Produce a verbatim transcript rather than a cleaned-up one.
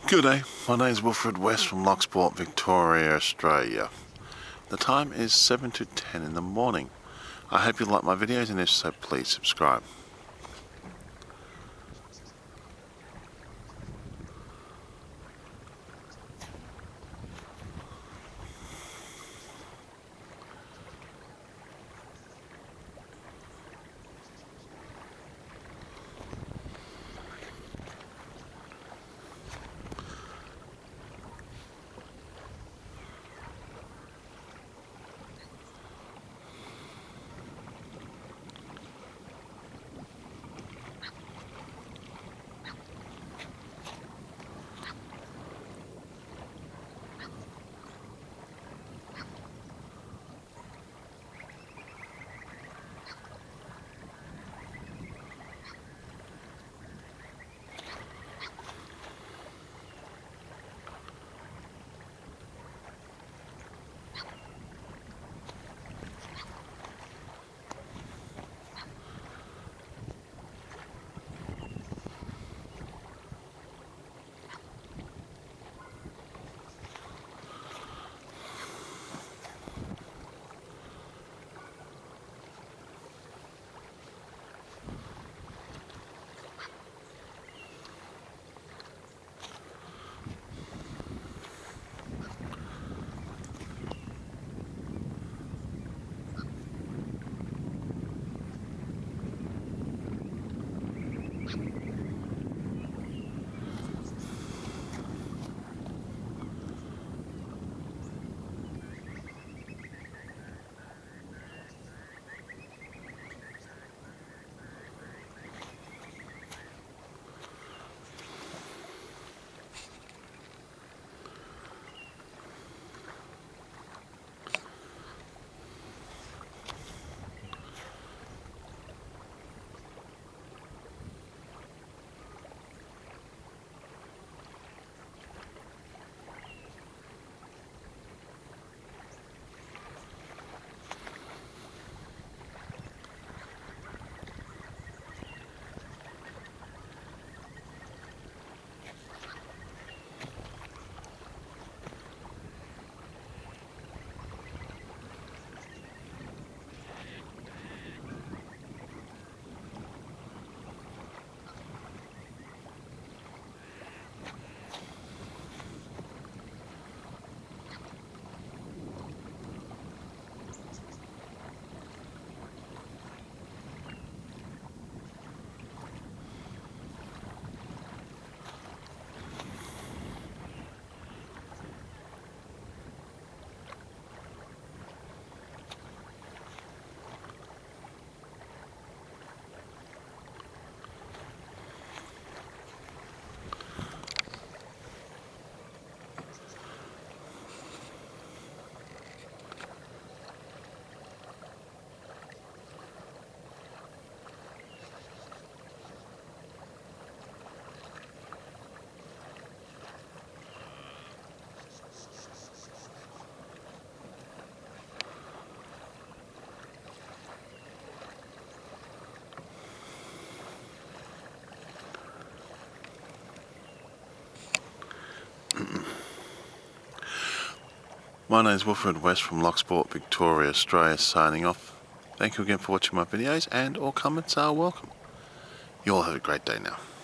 Good day, my name is Wilfred West from Locksport, Victoria, Australia. The time is seven to ten in the morning. I hope you like my videos, and if so, please subscribe. My name is Wilfred West from Locksport, Victoria, Australia, signing off. Thank you again for watching my videos, and all comments are welcome. You all have a great day now.